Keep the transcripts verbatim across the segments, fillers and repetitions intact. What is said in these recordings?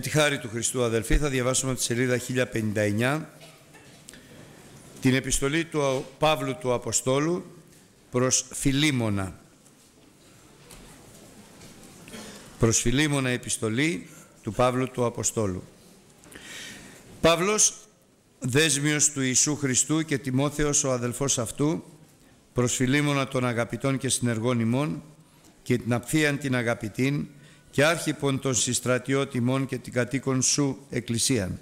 τη χάρη του Χριστού, αδελφοί, θα διαβάσουμε από τη σελίδα χίλια πενήντα εννιά την επιστολή του Παύλου του Αποστόλου προς Φιλίμωνα. Προς Φιλίμωνα επιστολή του Παύλου του Αποστόλου. Παύλος, δέσμιος του Ιησού Χριστού και Τιμόθεος ο αδελφός αυτού, προς Φιλίμωνα των αγαπητών και συνεργών ημών και την απθείαν την αγαπητήν και άρχιπον των συστρατιώτιμων και την κατοίκον σου εκκλησίαν.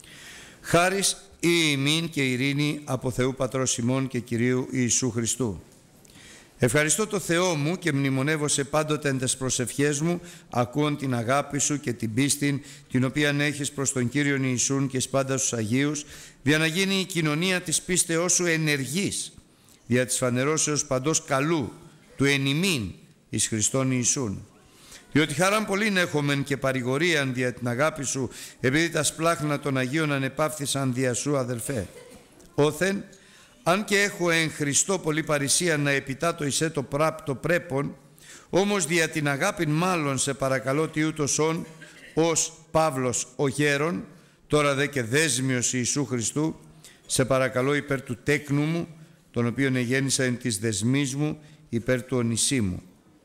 Χάρις ή ημίν και ειρήνη από Θεού Πατρός ημών και Κυρίου Ιησού Χριστού. Ευχαριστώ το Θεό μου και μνημονεύω σε πάντοτε εν τες προσευχές μου, ακούων την αγάπη σου και την πίστην την οποία έχεις προς τον Κύριον Ιησούν και πάντα στους Αγίους, δια να γίνει η κοινωνία της πίστεώς σου ενεργής, δια της φανερώσεως παντός καλού, του εν ημίν εις Χριστόν Ιησούν. Διότι χαράν πολλήν έχομεν και παρηγορίαν δια την αγάπη σου, επειδή τα σπλάχνα των Αγίων ανεπαύθησαν δια σου, αδελφέ. Όθεν, αν και έχω εν Χριστώ πολύ παρησία να επιτάτω εισέ το πράπτο πρέπον, όμως δια την αγάπην μάλλον σε παρακαλώ τι ούτως όν, ως Παύλος ο γέρον, τώρα δε και δέσμιος Ιησού Χριστού, σε παρακαλώ υπέρ του τέκνου μου, τον οποίον εγέννησα εν της δεσμής μου, υπέρ του Ονησίμου.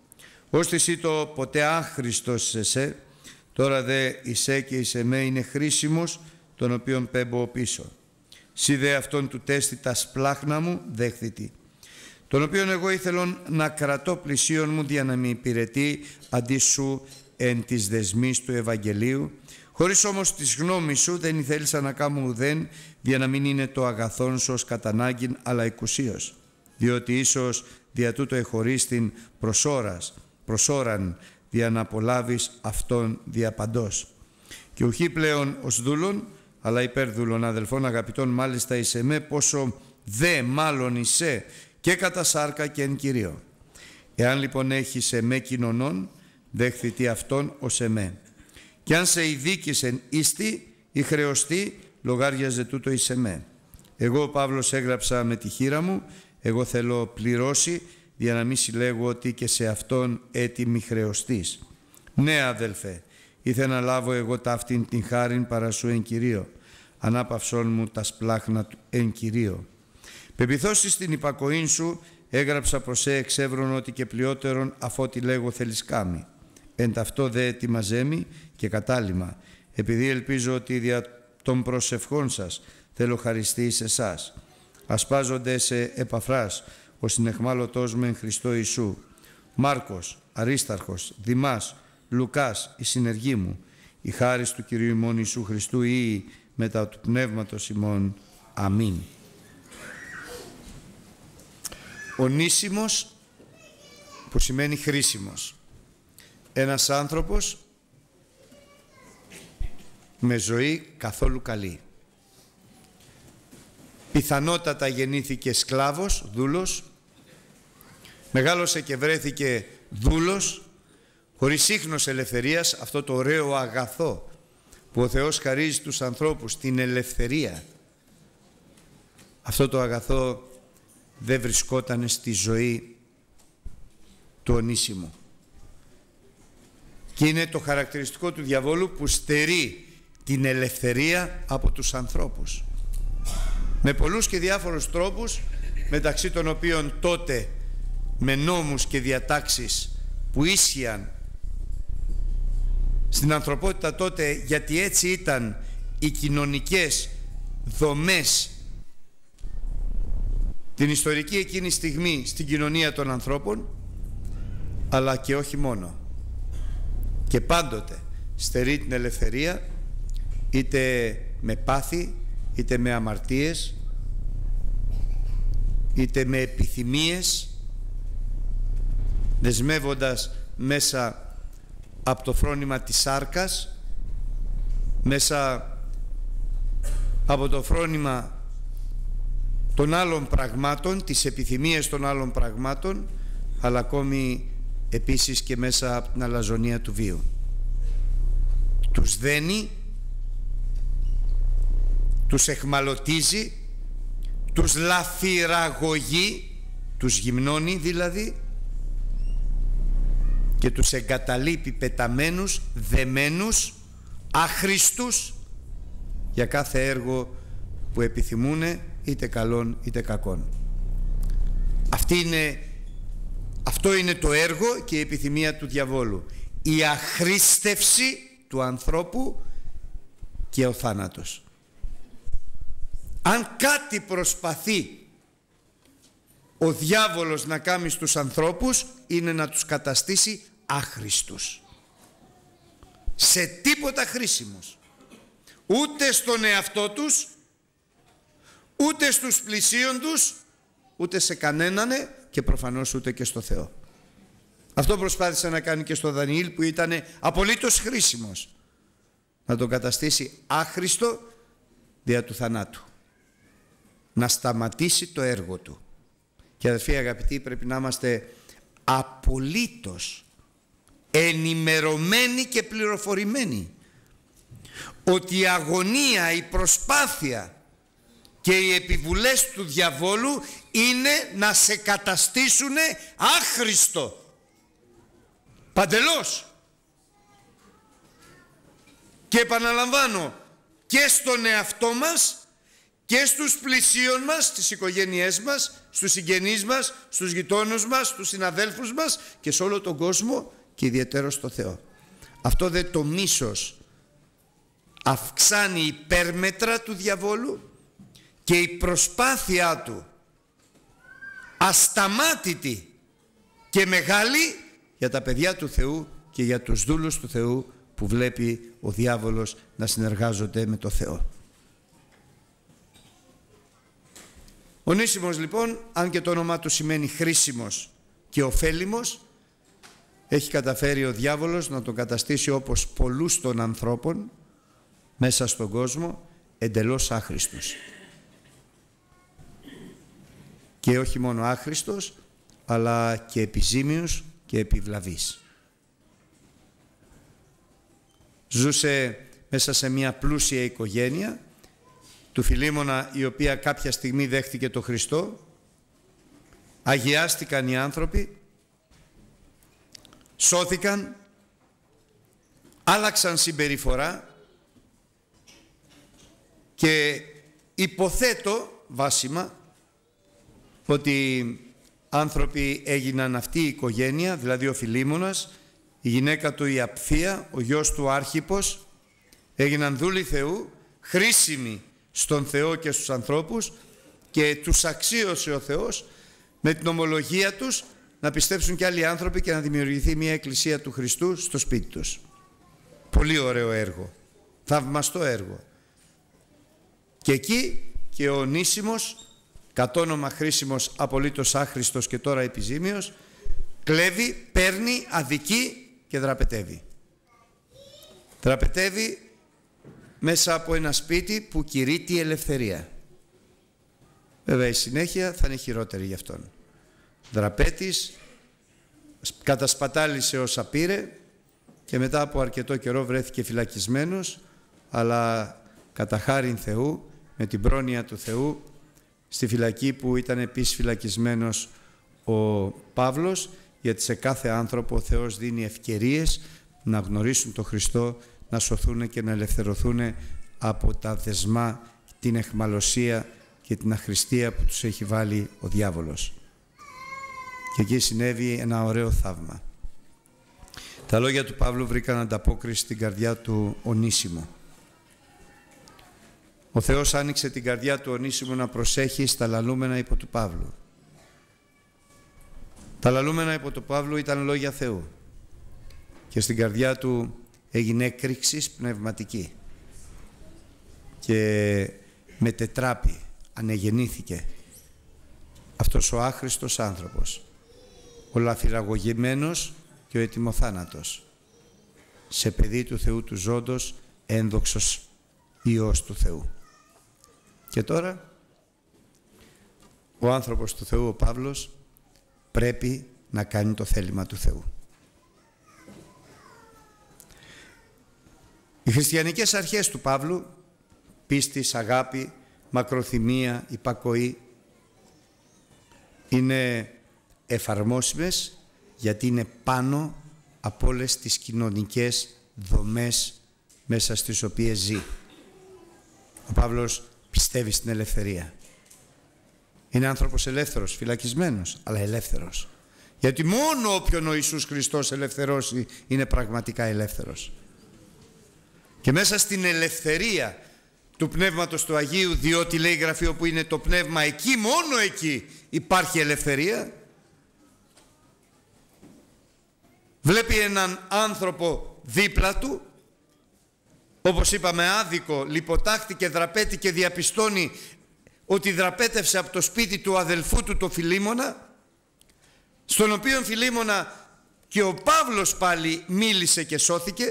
Ως εσύ το ποτέ άχρηστος σε σε, τώρα δε εισέ και εις εμέ είναι χρήσιμος, τον οποίον πέμπω πίσω. Σι δε αυτόν του τέστη τα σπλάχνα μου δέχθητη, τον οποίον εγώ ήθελον να κρατώ πλησίον μου δια να με υπηρετεί αντί σου εν της δεσμής του Ευαγγελίου, χωρίς όμως της γνώμης σου δεν ήθελσα να κάνω ουδέν δια να μην είναι το αγαθόν σου ως κατανάγκην αλλά εκουσίως, διότι ίσως δια τούτο εχωρίστην προς ώρας, προς ώραν δια να απολάβεις αυτόν δια παντός. Και ουχή πλέον ως δούλων, αλλά υπέρ δούλων αδελφών αγαπητών μάλιστα εις εμέ, πόσο δε μάλλον εισέ και κατά σάρκα και εν Κυρίω. Εάν λοιπόν έχεις εμέ κοινωνών, δέχθητη αυτόν ως εμέ. Και αν σε ειδίκησεν ίστη ή χρεωστή, λογάριαζε τούτο εις εμέ. Εγώ ο Παύλος έγραψα με τη χείρα μου, εγώ θέλω πληρώσει, για να μην συλλέγω ότι και σε αυτόν έτοιμη χρεωστής. Ναι αδελφέ, ήθε να λάβω εγώ ταύτην την χάριν παρά σου εν Κυρίω, ανάπαυσόν μου τα σπλάχνα του εν Κυρίω. Πεπιθώσεις στην υπακοήν σου, έγραψα προς σε εξεύρων ότι και πλειότερον αφότι λέγω θέλεις κάμει. Εν ταυτό δε ετοιμαζέμι και κατάλημα, επειδή ελπίζω ότι δια των προσευχών σας θέλω χαριστεί σε εσάς. Ασπάζονται σε Επαφράς, ο συνεχμάλωτός με εν Χριστώ Ιησού, Μάρκος, Αρίσταρχος, Δημάς, Λουκάς, η συνεργή μου, η χάρις του Κυρίου ημών Ιησού Χριστού ή μετά του Πνεύματος ημών. Αμήν. Ονήσιμος, που σημαίνει χρήσιμος. Ένας άνθρωπος με ζωή καθόλου καλή. Πιθανότατα γεννήθηκε σκλάβος, δούλος, μεγάλωσε και βρέθηκε δούλος, χωρίς ίχνος ελευθερίας, αυτό το ωραίο αγαθό που ο Θεός χαρίζει τους ανθρώπους, την ελευθερία. Αυτό το αγαθό δεν βρισκόταν στη ζωή του Ονήσιμου. Και είναι το χαρακτηριστικό του διαβόλου που στερεί την ελευθερία από τους ανθρώπους. Με πολλούς και διάφορους τρόπους, μεταξύ των οποίων τότε με νόμους και διατάξεις που ίσχυαν στην ανθρωπότητα τότε, γιατί έτσι ήταν οι κοινωνικές δομές την ιστορική εκείνη στιγμή στην κοινωνία των ανθρώπων, αλλά και όχι μόνο. Και πάντοτε στερεί την ελευθερία, είτε με πάθη, είτε με αμαρτίες, είτε με επιθυμίες, δεσμεύοντας μέσα από το φρόνημα της σάρκας, μέσα από το φρόνημα των άλλων πραγμάτων, τις επιθυμίες των άλλων πραγμάτων, αλλά ακόμη επίσης και μέσα από την αλαζονία του βίου. Τους δένει, τους εχμαλωτίζει, τους λαθυραγωγεί, τους γυμνώνει δηλαδή, και τους εγκαταλείπει πεταμένους, δεμένους, άχρηστους για κάθε έργο που επιθυμούν, είτε καλών είτε κακών. Αυτή είναι, αυτό είναι το έργο και η επιθυμία του διαβόλου. Η αχρήστευση του ανθρώπου και ο θάνατος. Αν κάτι προσπαθεί ο διάβολος να κάνει στους ανθρώπους, είναι να τους καταστήσει άχρηστους. Σε τίποτα χρήσιμους. Ούτε στον εαυτό τους, ούτε στους πλησίον τους, ούτε σε κανέναν και προφανώς ούτε και στο Θεό. Αυτό προσπάθησε να κάνει και στο Δανιήλ, που ήταν απολύτως χρήσιμος. Να τον καταστήσει άχρηστο δια του θανάτου. Να σταματήσει το έργο του. Και αδερφοί αγαπητοί, πρέπει να είμαστε απολύτως ενημερωμένοι και πληροφορημένοι ότι η αγωνία, η προσπάθεια και οι επιβουλές του διαβόλου είναι να σε καταστήσουν άχρηστο. Παντελώς. Και επαναλαμβάνω, και στον εαυτό μας και στους πλησίον μας, στις οικογένειές μας, στους συγγενείς μας, στους γειτόνους μας, στους συναδέλφους μας και σε όλο τον κόσμο και ιδιαίτερα στο Θεό. Αυτό δε το μίσος αυξάνει υπέρμετρα του διαβόλου και η προσπάθειά του ασταμάτητη και μεγάλη για τα παιδιά του Θεού και για τους δούλους του Θεού που βλέπει ο διάβολος να συνεργάζονται με το Θεό. Ονίσιμος λοιπόν, αν και το όνομά του σημαίνει χρήσιμος και ωφέλιμος, έχει καταφέρει ο διάβολος να τον καταστήσει όπως πολλούς των ανθρώπων μέσα στον κόσμο εντελώς άχρηστος. Και όχι μόνο άχρηστος, αλλά και επιζήμιος και επιβλαβής. Ζούσε μέσα σε μια πλούσια οικογένεια του Φιλίμωνα, η οποία κάποια στιγμή δέχτηκε το Χριστό. Αγιάστηκαν οι άνθρωποι, σώθηκαν, άλλαξαν συμπεριφορά και υποθέτω βάσιμα ότι άνθρωποι έγιναν αυτή η οικογένεια, δηλαδή ο Φιλίμωνας, η γυναίκα του η Απφία, ο γιος του Άρχιππος, έγιναν δούλοι Θεού, χρήσιμοι στον Θεό και στους ανθρώπους, και τους αξίωσε ο Θεός με την ομολογία τους να πιστέψουν και άλλοι άνθρωποι και να δημιουργηθεί μια εκκλησία του Χριστού στο σπίτι τους. Πολύ ωραίο έργο, θαυμαστό έργο. Και εκεί και ο Ονίσιμος, κατ' όνομα χρήσιμος, απολύτως άχρηστος και τώρα επιζήμιος, κλέβει, παίρνει, αδικεί και δραπετεύει. Δραπετεύει μέσα από ένα σπίτι που κηρύττει η ελευθερία. Βέβαια η συνέχεια θα είναι χειρότερη γι' αυτόν. Δραπέτης, κατασπατάλησε όσα πήρε και μετά από αρκετό καιρό βρέθηκε φυλακισμένος, αλλά κατά χάριν Θεού, με την πρόνοια του Θεού, στη φυλακή που ήταν επίσης φυλακισμένος ο Παύλος, γιατί σε κάθε άνθρωπο ο Θεός δίνει ευκαιρίες να γνωρίσουν τον Χριστό, να σωθούν και να ελευθερωθούν από τα δεσμά, την αιχμαλωσία και την αχρηστία που τους έχει βάλει ο διάβολος. Και εκεί συνέβη ένα ωραίο θαύμα. Τα λόγια του Παύλου βρήκαν ανταπόκριση στην καρδιά του Ονίσιμου. Ο Θεός άνοιξε την καρδιά του Ονίσιμου να προσέχει στα λαλούμενα υπό του Παύλου. Τα λαλούμενα υπό του Παύλου ήταν λόγια Θεού και στην καρδιά του έγινε έκρηξη πνευματική και μετετράπη, ανεγεννήθηκε αυτός ο άχρηστος άνθρωπος, ο λαφυραγωγημένος και ο ετοιμοθάνατος, σε παιδί του Θεού του ζώντος, ένδοξος Υιός του Θεού. Και τώρα ο άνθρωπος του Θεού, ο Παύλος, πρέπει να κάνει το θέλημα του Θεού. Οι χριστιανικές αρχές του Παύλου, πίστης, αγάπη, μακροθυμία, υπακοή, είναι εφαρμόσιμες γιατί είναι πάνω από όλες τις κοινωνικές δομές μέσα στις οποίες ζει. Ο Παύλος πιστεύει στην ελευθερία. Είναι άνθρωπος ελεύθερος, φυλακισμένος, αλλά ελεύθερος. Γιατί μόνο όποιον ο Ιησούς Χριστός ελευθερώσει είναι πραγματικά ελεύθερος. Και μέσα στην ελευθερία του Πνεύματος του Αγίου, διότι λέει η Γραφή όπου είναι το Πνεύμα, εκεί, μόνο εκεί υπάρχει ελευθερία. Βλέπει έναν άνθρωπο δίπλα του, όπως είπαμε άδικο, λιποτάκτη και δραπέτη, και διαπιστώνει ότι δραπέτευσε από το σπίτι του αδελφού του το Φιλίμωνα, στον οποίο Φιλίμωνα και ο Παύλος πάλι μίλησε και σώθηκε.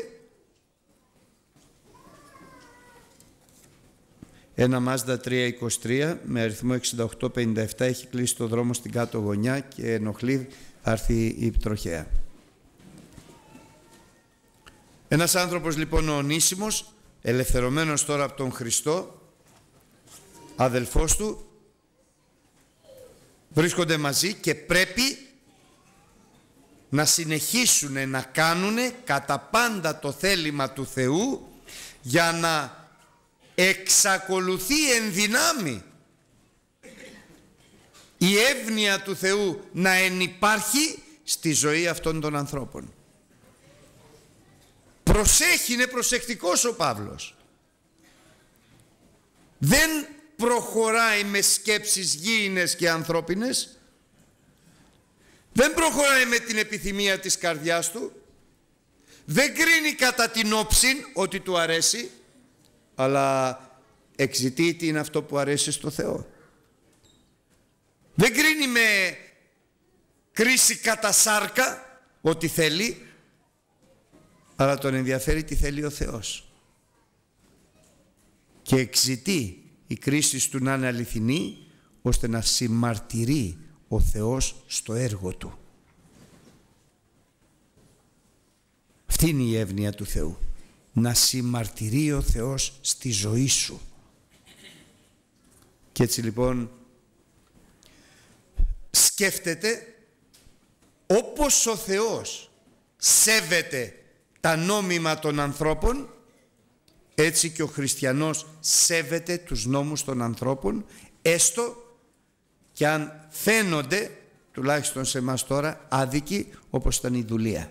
Ένα Μάζδα τρία είκοσι τρία με αριθμό εξήντα οκτώ πενήντα επτά έχει κλείσει το δρόμο στην κάτω γωνιά και ενοχλεί, θα έρθει η τροχέα. Ένας άνθρωπος λοιπόν ο Ονήσιμος, ελευθερωμένος τώρα από τον Χριστό, αδελφός του, βρίσκονται μαζί και πρέπει να συνεχίσουν να κάνουν κατά πάντα το θέλημα του Θεού για να εξακολουθεί εν δυνάμει η εύνοια του Θεού να ενυπάρχει στη ζωή αυτών των ανθρώπων. Προσέχει, είναι προσεκτικός ο Παύλος. Δεν προχωράει με σκέψεις γήινες και ανθρώπινες. Δεν προχωράει με την επιθυμία της καρδιάς του. Δεν κρίνει κατά την όψιν ότι του αρέσει, αλλά εξητεί τι είναι αυτό που αρέσει στο Θεό. Δεν κρίνει με κρίση κατά σάρκα ότι θέλει, αλλά τον ενδιαφέρει τι θέλει ο Θεός. Και εξητεί η κρίση του να είναι αληθινή, ώστε να συμμαρτυρεί ο Θεός στο έργο του. Αυτή είναι η εύνοια του Θεού. Να συμμαρτυρεί ο Θεός στη ζωή σου. Και έτσι λοιπόν σκέφτεται όπως ο Θεός σέβεται τα νόμιμα των ανθρώπων, έτσι και ο χριστιανός σέβεται τους νόμους των ανθρώπων, έστω και αν φαίνονται, τουλάχιστον σε εμάς τώρα, άδικοι, όπως ήταν η δουλεία.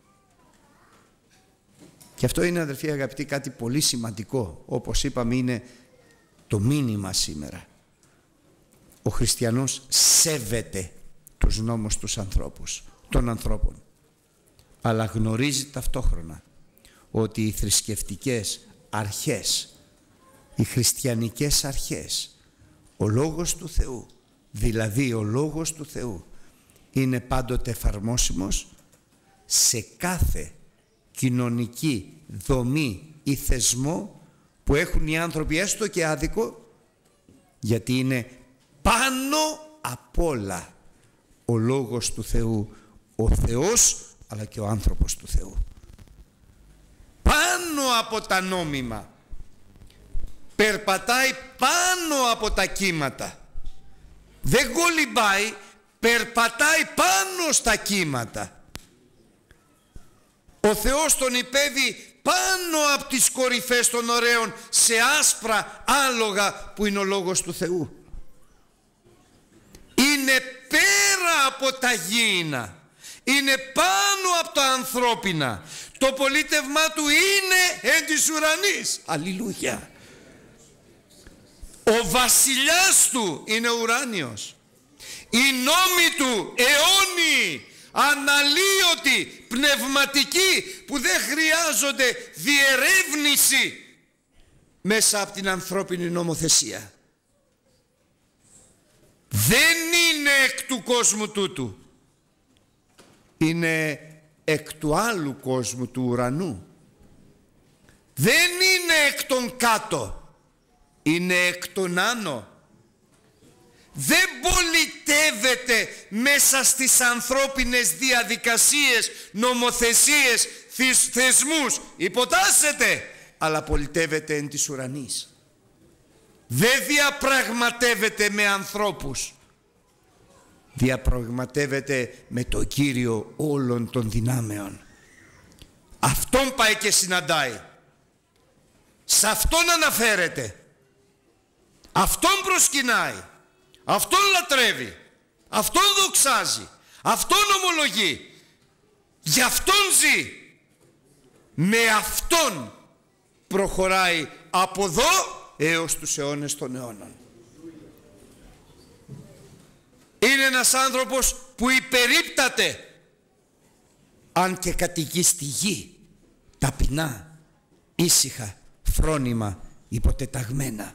Και αυτό είναι, αδελφοί αγαπητοί, κάτι πολύ σημαντικό. Όπως είπαμε, είναι το μήνυμα σήμερα. Ο χριστιανός σέβεται τους νόμους τους ανθρώπους, των ανθρώπων. Αλλά γνωρίζει ταυτόχρονα ότι οι θρησκευτικές αρχές, οι χριστιανικές αρχές, ο Λόγος του Θεού, δηλαδή ο Λόγος του Θεού, είναι πάντοτε εφαρμόσιμος σε κάθε κοινωνική δομή ή θεσμό που έχουν οι άνθρωποι, έστω και άδικο, γιατί είναι πάνω απ' όλα ο Λόγος του Θεού, ο Θεός αλλά και ο άνθρωπος του Θεού. Πάνω από τα νόμιμα, περπατάει πάνω από τα κύματα, δεν κολυμπάει, περπατάει πάνω στα κύματα. Ο Θεός τον υπέβει πάνω από τις κορυφές των ωραίων, σε άσπρα άλογα που είναι ο Λόγος του Θεού. Είναι πέρα από τα γήινα, είναι πάνω από τα ανθρώπινα. Το πολίτευμά του είναι εν της ουρανής. Αλληλούια. Ο βασιλιάς του είναι ουράνιος. Οι νόμοι του αιώνιοι, αναλύωτοι, πνευματικοί, που δεν χρειάζονται διερεύνηση μέσα από την ανθρώπινη νομοθεσία. Δεν είναι εκ του κόσμου τούτου. Είναι εκ του άλλου κόσμου, του ουρανού. Δεν είναι εκ των κάτω, είναι εκ των άνω. Δεν πολιτεύεται μέσα στις ανθρώπινες διαδικασίες, νομοθεσίες, θεσμούς, υποτάσσεται, αλλά πολιτεύεται εν της ουρανής. Δεν διαπραγματεύεται με ανθρώπους, διαπραγματεύεται με το Κύριο όλων των δυνάμεων. Αυτόν πάει και συναντάει. Σε Αυτόν αναφέρεται. Αυτόν προσκυνάει. Αυτόν λατρεύει. Αυτόν δοξάζει. Αυτόν ομολογεί. Γι' Αυτόν ζει. Με Αυτόν προχωράει από εδώ έως τους αιώνες των αιώνων. Είναι ένας άνθρωπος που υπερίπταται, αν και κατοικεί στη γη, ταπεινά, ήσυχα, φρόνημα, υποτεταγμένα.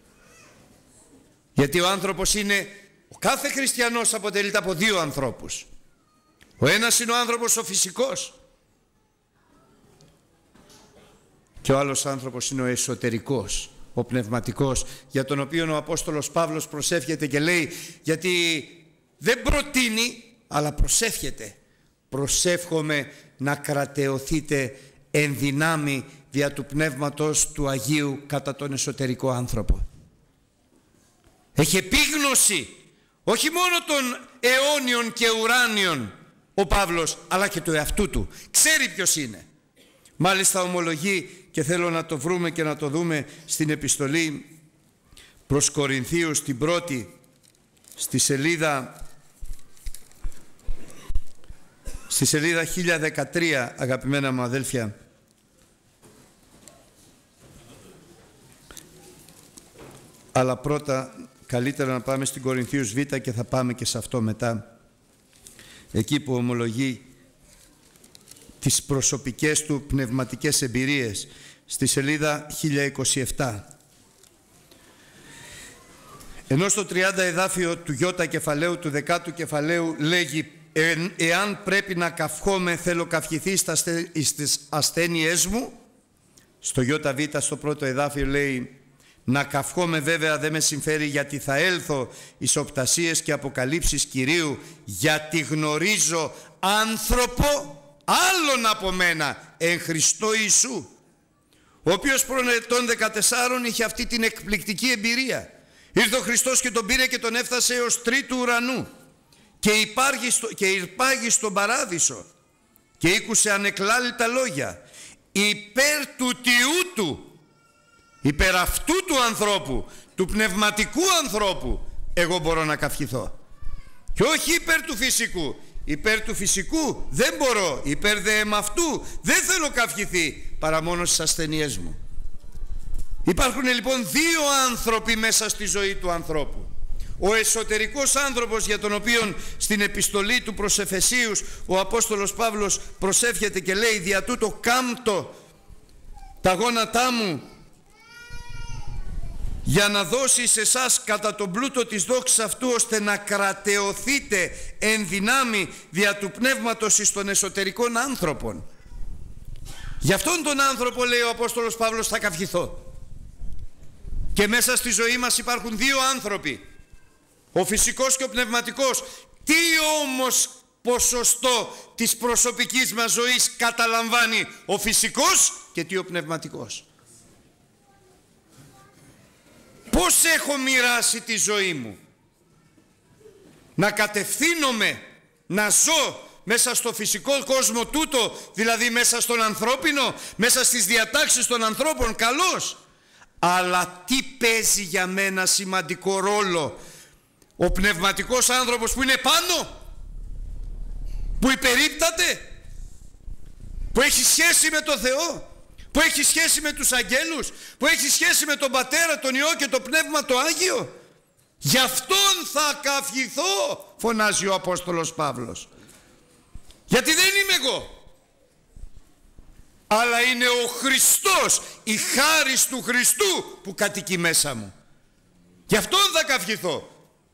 Γιατί ο άνθρωπος είναι, ο κάθε χριστιανός αποτελείται από δύο ανθρώπους. Ο ένας είναι ο άνθρωπος ο φυσικός και ο άλλος άνθρωπος είναι ο εσωτερικός, ο πνευματικός, για τον οποίο ο Απόστολος Παύλος προσεύχεται και λέει, γιατί δεν προτείνει αλλά προσεύχεται, προσεύχομαι να κρατεωθείτε εν δυνάμει δια του Πνεύματος του Αγίου κατά τον εσωτερικό άνθρωπο. Έχει επίγνωση όχι μόνο των αιώνιων και ουράνιων ο Παύλος, αλλά και του εαυτού του. Ξέρει ποιος είναι. Μάλιστα ομολογεί, και θέλω να το βρούμε και να το δούμε στην επιστολή προς Κορινθίους, την πρώτη, στη σελίδα στη σελίδα χίλια δεκατρία, αγαπημένα μου αδέλφια. Αλλά πρώτα καλύτερα να πάμε στην Κορινθίους Β και θα πάμε και σε αυτό μετά. Εκεί που ομολογεί τις προσωπικές του πνευματικές εμπειρίες, στη σελίδα χίλια είκοσι επτά. Ενώ στο τριάντα εδάφιο του Ι κεφαλαίου, του δεκάτου κεφαλαίου, λέγει «Ε, εάν πρέπει να καυχόμαι, θέλω καυχηθεί στις ασθένειές μου». Στο Ι Β, στο πρώτο εδάφιο, λέει «Να καυχόμαι βέβαια δεν με συμφέρει, γιατί θα έλθω εις οπτασίες και αποκαλύψεις Κυρίου, γιατί γνωρίζω άνθρωπο άλλον από μένα, εν Χριστώ Ιησού, ο οποίος προ ετών δεκατεσσάρων είχε αυτή την εκπληκτική εμπειρία. Ήρθε ο Χριστός και τον πήρε και τον έφτασε έως τρίτου ουρανού και, υπάρχει στο, και υπάγει στον παράδεισο και ήκουσε ανεκλάλητα λόγια υπέρ του Τιού του, υπέρ αυτού του ανθρώπου, του πνευματικού ανθρώπου, εγώ μπορώ να καυχηθώ. Και όχι υπέρ του φυσικού. Υπέρ του φυσικού δεν μπορώ, υπέρ δε εμαυτού δεν θέλω καυχηθεί, παρά μόνο στις ασθενειές μου. Υπάρχουν λοιπόν δύο άνθρωποι μέσα στη ζωή του ανθρώπου. Ο εσωτερικός άνθρωπος, για τον οποίο στην επιστολή του προς Εφεσίους ο Απόστολος Παύλος προσεύχεται και λέει «Δια τούτο κάμπτω τα γόνατά μου για να δώσει σε εσάς κατά τον πλούτο της δόξης αυτού, ώστε να κρατεωθείτε εν δυνάμει δια του πνεύματος εις των εσωτερικών άνθρωπων». Γι' αυτόν τον άνθρωπο, λέει ο Απόστολος Παύλος, θα καυχηθώ. Και μέσα στη ζωή μας υπάρχουν δύο άνθρωποι, ο φυσικός και ο πνευματικός. Τι όμως ποσοστό της προσωπικής μας ζωής καταλαμβάνει ο φυσικός και τι ο πνευματικός? Πώς έχω μοιράσει τη ζωή μου? Να κατευθύνομαι, να ζω μέσα στο φυσικό κόσμο τούτο, δηλαδή μέσα στον ανθρώπινο, μέσα στις διατάξεις των ανθρώπων, καλώς. Αλλά τι παίζει για μένα σημαντικό ρόλο ο πνευματικός άνθρωπος που είναι πάνω, που υπερίπταται, που έχει σχέση με το Θεό, που έχει σχέση με τους αγγέλους, που έχει σχέση με τον Πατέρα, τον Υιό και το Πνεύμα το Άγιο. Γι' αυτόν θα καυχηθώ, φωνάζει ο Απόστολος Παύλος. Γιατί δεν είμαι εγώ, αλλά είναι ο Χριστός, η χάρις του Χριστού που κατοικεί μέσα μου. Γι' αυτόν θα καυχηθώ,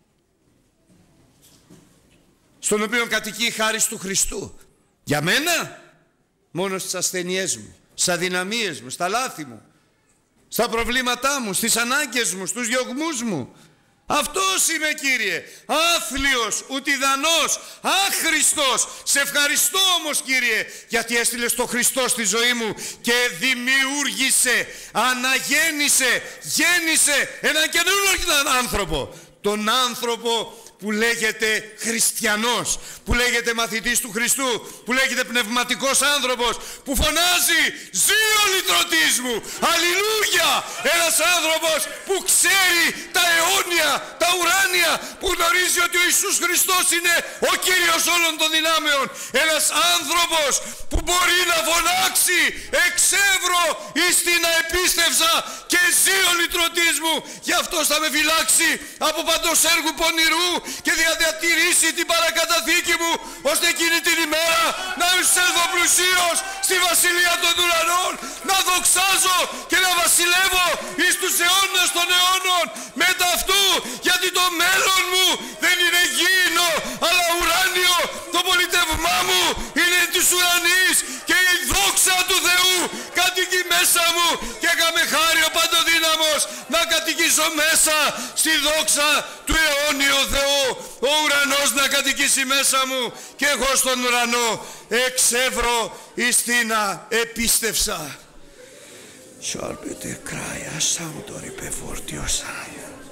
στον οποίο κατοικεί η χάρις του Χριστού. Για μένα, μόνο στις ασθενειές μου, στις αδυναμίες μου, στα λάθη μου, στα προβλήματά μου, στις ανάγκες μου, στους διωγμούς μου. Αυτός είμαι, Κύριε, άθλιος, ουτιδανός, άχρηστος. Σε ευχαριστώ όμως, Κύριε, γιατί έστειλες τον Χριστό στη ζωή μου και δημιούργησε, αναγέννησε, γέννησε έναν καινούργιο άνθρωπο. Τον άνθρωπο που λέγεται χριστιανός, που λέγεται μαθητής του Χριστού, που λέγεται πνευματικός άνθρωπος, που φωνάζει «Ζει ο λυτρωτής μου! Αλληλούια!» Ένας άνθρωπος που ξέρει τα αιώνια, τα ουράνια, που γνωρίζει ότι ο Ιησούς Χριστός είναι ο Κύριος όλων των δυνάμεων. Ένας άνθρωπος που μπορεί να φωνάξει «Εξεύρω εις την αεπίστευσα και ζει ο λυτρωτής μου, γι' αυτός θα με φυλάξει από παντός έργου πονηρού και διατηρήσει την παρακαταθήκη μου, ώστε εκείνη την ημέρα να εισέλθω πλουσίως στη βασιλεία των ουρανών, να δοξάζω και να βασιλεύω εις τους αιώνες των αιώνων μετά αυτού, γιατί το μέλλον μου δεν είναι γήινο αλλά ουράνιο. Το πολιτευμά μου είναι της ουρανής και η δόξα του Θεού κατοικεί μέσα μου, και έκαμε χάρη ο Παντοδύναμος να κατοικήσω μέσα στη δόξα του αιώνιου Θεού. Ο ουρανός να κατοικήσει μέσα μου και εγώ στον ουρανό εξεύρω εις την επίστευσα. Σιόρπιτε κράια σάουτορ υπεφόρτιοσα.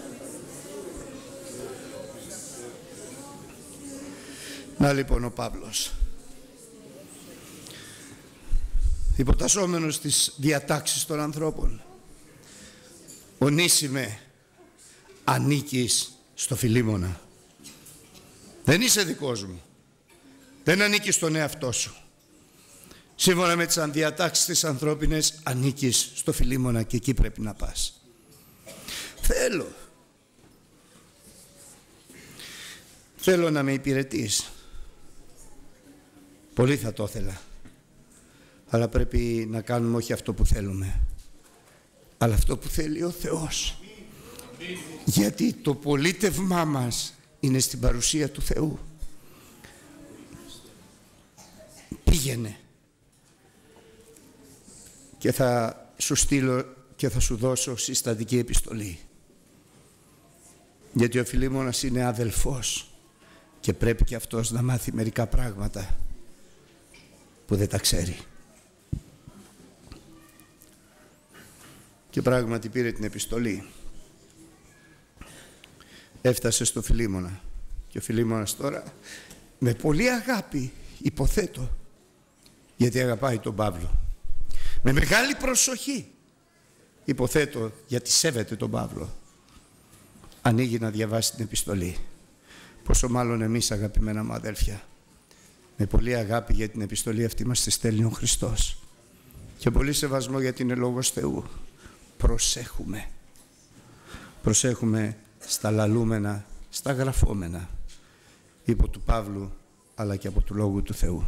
Να λοιπόν ο Παύλος, υποτασσόμενος στις διατάξεις των ανθρώπων, Ονήσιμε, ανήκεις στο Φιλίμωνα. Δεν είσαι δικός μου. Δεν ανήκεις στον εαυτό σου. Σύμφωνα με τις διατάξεις της ανθρώπινες, ανήκεις στο Φιλίμωνα και εκεί πρέπει να πας. Θέλω. Θέλω να με υπηρετείς. Πολύ θα το ήθελα. Αλλά πρέπει να κάνουμε όχι αυτό που θέλουμε, αλλά αυτό που θέλει ο Θεός. Γιατί το πολίτευμά μας είναι στην παρουσία του Θεού. Πήγαινε και θα σου στείλω και θα σου δώσω συστατική επιστολή. Γιατί ο Φιλίμωνας είναι αδελφός και πρέπει και αυτός να μάθει μερικά πράγματα που δεν τα ξέρει. Και πράγματι πήρε την επιστολή. Έφτασε στο Φιλίμωνα. Και ο Φιλίμωνας τώρα με πολύ αγάπη, υποθέτω, γιατί αγαπάει τον Παύλο, με μεγάλη προσοχή, υποθέτω, γιατί σέβεται τον Παύλο, ανοίγει να διαβάσει την επιστολή. Πόσο μάλλον εμείς, αγαπημένα μου αδέλφια, με πολύ αγάπη για την επιστολή αυτή μας τη στέλνει ο Χριστός και πολύ σεβασμό γιατί είναι λόγος Θεού. Προσέχουμε. Προσέχουμε στα λαλούμενα, στα γραφόμενα, υπό του Παύλου, αλλά και από του Λόγου του Θεού.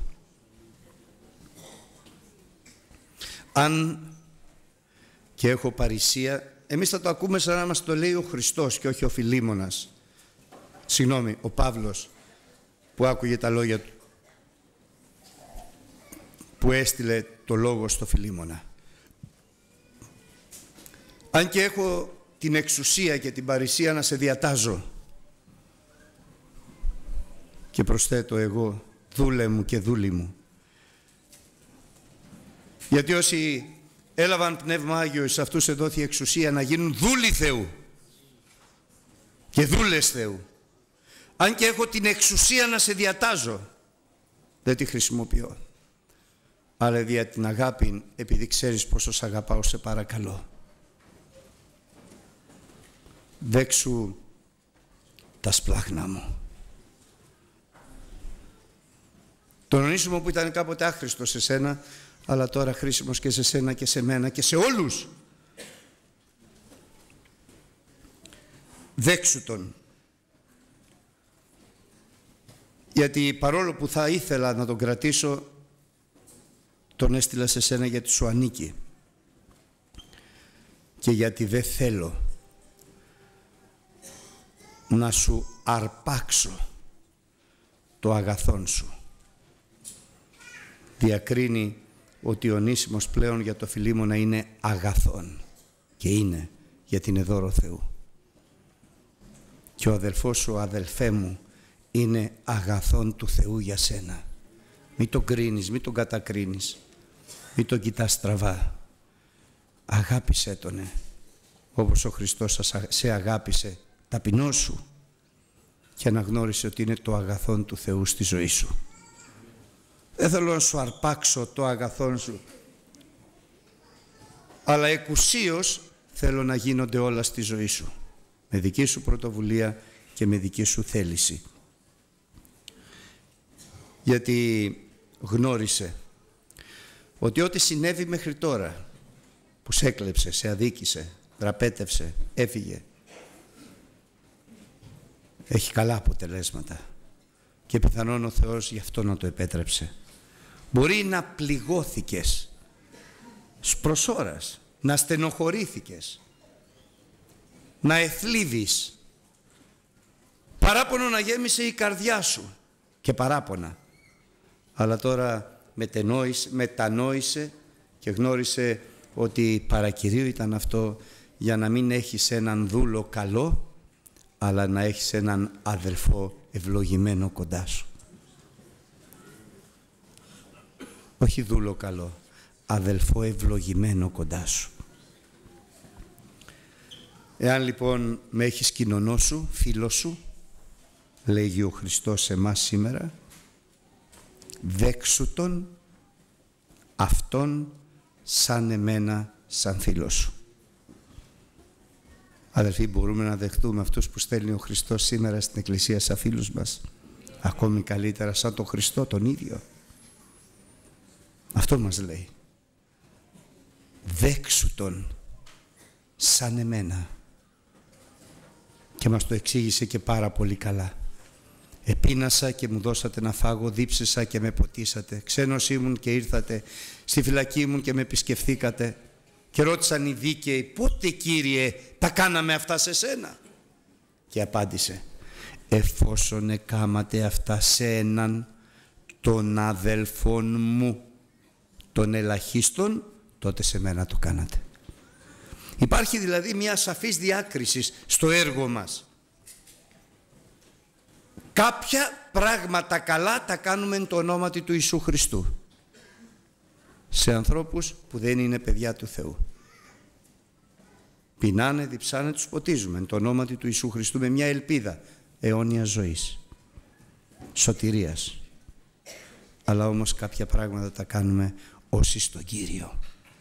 Αν και έχω παρησία, εμείς θα το ακούμε σαν να μας το λέει ο Χριστός και όχι ο Φιλίμωνας. Συγγνώμη, ο Παύλος που άκουγε τα λόγια του, που έστειλε το λόγο στο Φιλίμωνα. Αν και έχω την εξουσία και την παρησία να σε διατάζω, και προσθέτω εγώ, δούλε μου και δούλη μου. Γιατί όσοι έλαβαν Πνεύμα Άγιο, σε αυτούς εδόθη εξουσία να γίνουν δούλοι Θεού και δούλες Θεού. Αν και έχω την εξουσία να σε διατάζω, δεν τη χρησιμοποιώ. Αλλά δια την αγάπη, επειδή ξέρεις πόσο σ' αγαπάω, σε παρακαλώ. Δέξου τα σπλάχνα μου. Τον Ονήσιμο που ήταν κάποτε άχρηστος σε σένα, αλλά τώρα χρήσιμος και σε σένα και σε μένα και σε όλους. Δέξου τον. Γιατί παρόλο που θα ήθελα να τον κρατήσω, τον έστειλα σε σένα γιατί σου ανήκει. Και γιατί δεν θέλω να σου αρπάξω το αγαθόν σου. Διακρίνει ότι ο Ονήσιμος πλέον για το Φιλίμωνα είναι αγαθόν. Και είναι, γιατί είναι δώρο Θεού. Και ο αδελφός σου, αδελφέ μου, είναι αγαθόν του Θεού για σένα. Μην τον κρίνεις, μην τον κατακρίνεις, μην τον κοιτάς στραβά. Αγάπησέ τονε, όπως ο Χριστός σε αγάπησε. Ταπεινώσου. και αναγνώρισε ότι είναι το αγαθόν του Θεού στη ζωή σου. Δεν θέλω να σου αρπάξω το αγαθόν σου, αλλά εκουσίως θέλω να γίνονται όλα στη ζωή σου, με δική σου πρωτοβουλία και με δική σου θέληση. Γιατί γνώρισε ότι ό,τι συνέβη μέχρι τώρα, που σε έκλεψε, σε αδίκησε, δραπέτευσε, έφυγε, έχει καλά αποτελέσματα και πιθανόν ο Θεός γι' αυτό να το επέτρεψε. Μπορεί να πληγώθηκες προς ώρας, να στενοχωρήθηκες, να εθλίβεις, παράπονο να γέμισε η καρδιά σου και παράπονα, αλλά τώρα μετενόησε, μετανόησε και γνώρισε ότι παρακυρίου ήταν αυτό, για να μην έχεις έναν δούλο καλό, αλλά να έχεις έναν αδελφό ευλογημένο κοντά σου. Όχι δούλο καλό, αδελφό ευλογημένο κοντά σου. Εάν λοιπόν με έχεις κοινωνό σου, φίλο σου, λέγει ο Χριστός σε εμάς σήμερα, δέξου τον αυτόν σαν εμένα, σαν φίλο σου. Αδελφοί, μπορούμε να δεχτούμε αυτούς που στέλνει ο Χριστός σήμερα στην Εκκλησία σαν φίλους μας, ακόμη καλύτερα σαν τον Χριστό τον ίδιο. Αυτό μας λέει. Δέξου τον σαν εμένα. Και μας το εξήγησε και πάρα πολύ καλά. Επίνασα και μου δώσατε να φάγω, δίψασα και με ποτίσατε. Ξένος ήμουν και ήρθατε, στη φυλακή ήμουν και με επισκεφθήκατε. Και ρώτησαν οι δίκαιοι, πότε Κύριε τα κάναμε αυτά σε σένα? Και απάντησε, εφόσον εκάματε αυτά σε έναν των αδελφών μου, των ελαχίστων, τότε σε μένα το κάνατε. Υπάρχει δηλαδή μια σαφής διάκριση στο έργο μας. Κάποια πράγματα καλά τα κάνουμε εν το ονόματι του Ιησού Χριστού σε ανθρώπους που δεν είναι παιδιά του Θεού. Πεινάνε, διψάνε, τους ποτίζουμε εν το ονόματι του Ιησού Χριστού με μια ελπίδα αιώνιας ζωής, σωτηρίας. Αλλά όμως κάποια πράγματα τα κάνουμε όσοι στον Κύριο,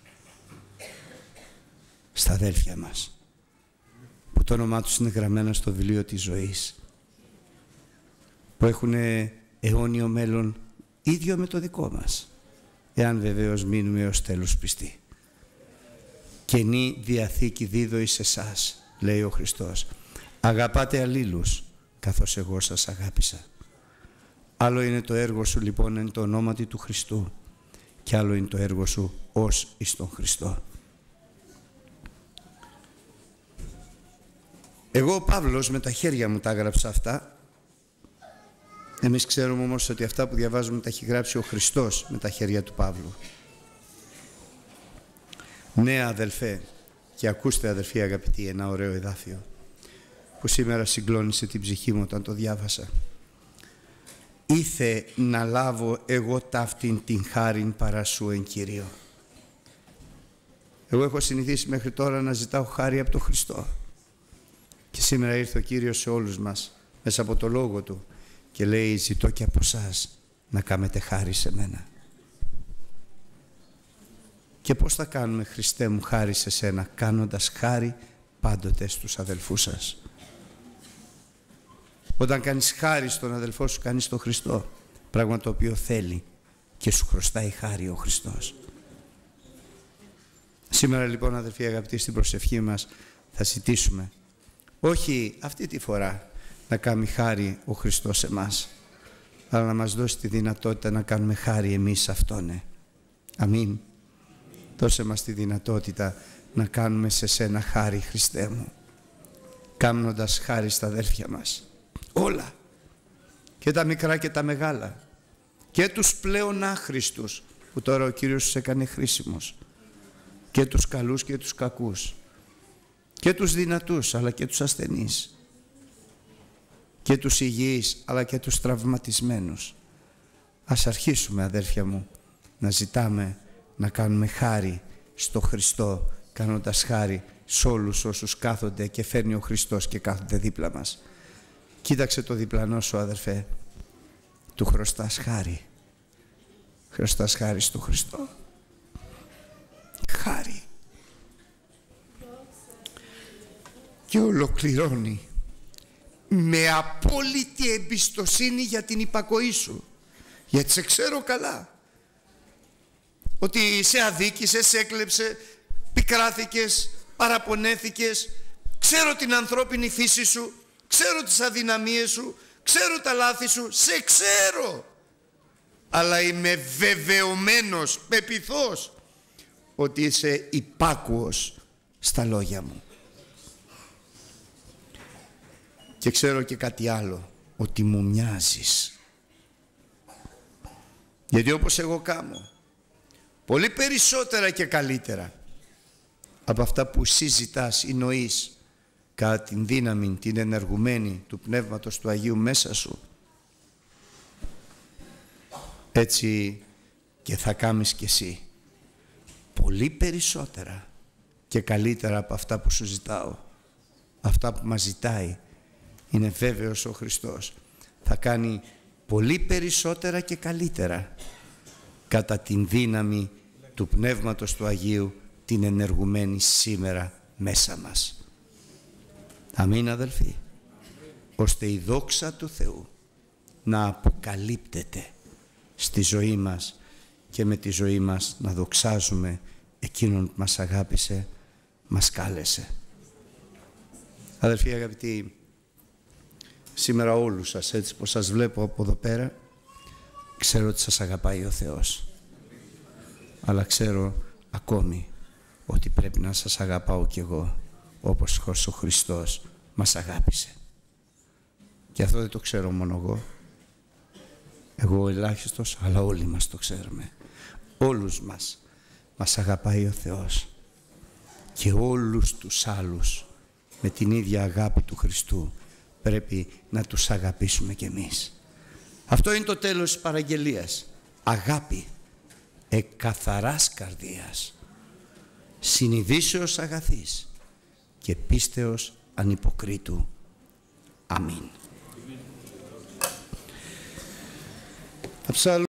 στα αδέλφια μας, που το όνομά τους είναι γραμμένα στο βιβλίο της ζωής, που έχουν αιώνιο μέλλον ίδιο με το δικό μας, εάν βεβαίως μείνουμε έως τέλους πιστοί. Καινή διαθήκη δίδω εις εσάς, λέει ο Χριστός, αγαπάτε αλλήλους καθώς εγώ σας αγάπησα. Άλλο είναι το έργο σου λοιπόν εν το ονόματι του Χριστού και άλλο είναι το έργο σου ως εις τον Χριστό. Εγώ ο Παύλος με τα χέρια μου τα έγραψα αυτά. Εμείς ξέρουμε όμως ότι αυτά που διαβάζουμε τα έχει γράψει ο Χριστός με τα χέρια του Παύλου. Ναι αδελφέ, και ακούστε αδελφοί αγαπητοί ένα ωραίο εδάφιο που σήμερα συγκλώνησε την ψυχή μου όταν το διάβασα. Ήθε να λάβω εγώ ταύτην την χάριν παρά σου εν Κυρίω. Εγώ έχω συνηθίσει μέχρι τώρα να ζητάω χάρη από τον Χριστό. Και σήμερα ήρθε ο Κύριος σε όλους μας μέσα από το Λόγο Του και λέει ζητώ και από εσάς να κάνετε χάρη σε μένα. Και πώς θα κάνουμε Χριστέ μου χάρη σε σένα? Κάνοντας χάρη πάντοτε στους αδελφούς σας. Όταν κάνεις χάρη στον αδελφό σου κάνεις τον Χριστό, πράγμα το οποίο θέλει και σου χρωστάει χάρη ο Χριστός. Σήμερα λοιπόν αδελφοί αγαπητοί στην προσευχή μας θα ζητήσουμε όχι αυτή τη φορά να κάνει χάρη ο Χριστός σε εμάς, αλλά να μας δώσει τη δυνατότητα να κάνουμε χάρη εμείς σε Αυτόν. Αμήν. Δώσε μας τη δυνατότητα να κάνουμε σε σένα χάρη, Χριστέ μου, κάνοντας χάρη στα αδέλφια μας. Όλα, και τα μικρά και τα μεγάλα, και τους πλέον άχρηστους που τώρα ο Κύριος τους έκανε χρήσιμος, και τους καλούς και τους κακούς, και τους δυνατούς αλλά και τους ασθενείς, και τους υγιείς αλλά και τους τραυματισμένους. Ας αρχίσουμε αδέρφια μου να ζητάμε να κάνουμε χάρη στο Χριστό, κάνοντας χάρη σε όλους όσους κάθονται και φέρνει ο Χριστός και κάθονται δίπλα μας. Κοίταξε το διπλανό σου, αδερφέ. Του χρωστάς χάρη. Χρωστάς χάρη στο Χριστό. Χάρη. Και ολοκληρώνει με απόλυτη εμπιστοσύνη για την υπακοή σου. Γιατί σε ξέρω καλά. Ότι σε αδίκησε, σε έκλεψε, πικράθηκες, παραπονέθηκες. Ξέρω την ανθρώπινη φύση σου, ξέρω τις αδυναμίες σου, ξέρω τα λάθη σου, σε ξέρω. Αλλά είμαι βεβαιωμένος, πεποιθός ότι είσαι υπάκουος στα λόγια μου. Και ξέρω και κάτι άλλο, ότι μου μοιάζεις. Γιατί όπως εγώ κάμω, πολύ περισσότερα και καλύτερα από αυτά που συζητάς ή νοείς κατά την δύναμη, την ενεργουμένη του Πνεύματος του Αγίου μέσα σου, έτσι και θα κάμεις κι εσύ. Πολύ περισσότερα και καλύτερα από αυτά που σου ζητάω. Αυτά που μας ζητάει, είναι βέβαιος ο Χριστός, θα κάνει πολύ περισσότερα και καλύτερα κατά την δύναμη του Πνεύματος του Αγίου, την ενεργουμένη σήμερα μέσα μας. Αμήν, αδελφοί. Ώστε η δόξα του Θεού να αποκαλύπτεται στη ζωή μας και με τη ζωή μας να δοξάζουμε εκείνον που μας αγάπησε, μας κάλεσε. Αδελφοί αγαπητοί, σήμερα όλους σας, έτσι πως σας βλέπω από εδώ πέρα, ξέρω ότι σας αγαπάει ο Θεός. Αλλά ξέρω ακόμη ότι πρέπει να σας αγαπάω κι εγώ, όπως ο Χριστός μας αγάπησε. Και αυτό δεν το ξέρω μόνο εγώ. Εγώ ελάχιστος, αλλά όλοι μας το ξέρουμε. Όλους μας μας αγαπάει ο Θεός. Και όλους τους άλλους με την ίδια αγάπη του Χριστού πρέπει να τους αγαπήσουμε κι εμείς. Αυτό είναι το τέλος της παραγγελίας. Αγάπη εκαθαράς καρδίας, συνειδήσεως αγαθής και πίστεως ανυποκρίτου. Αμήν.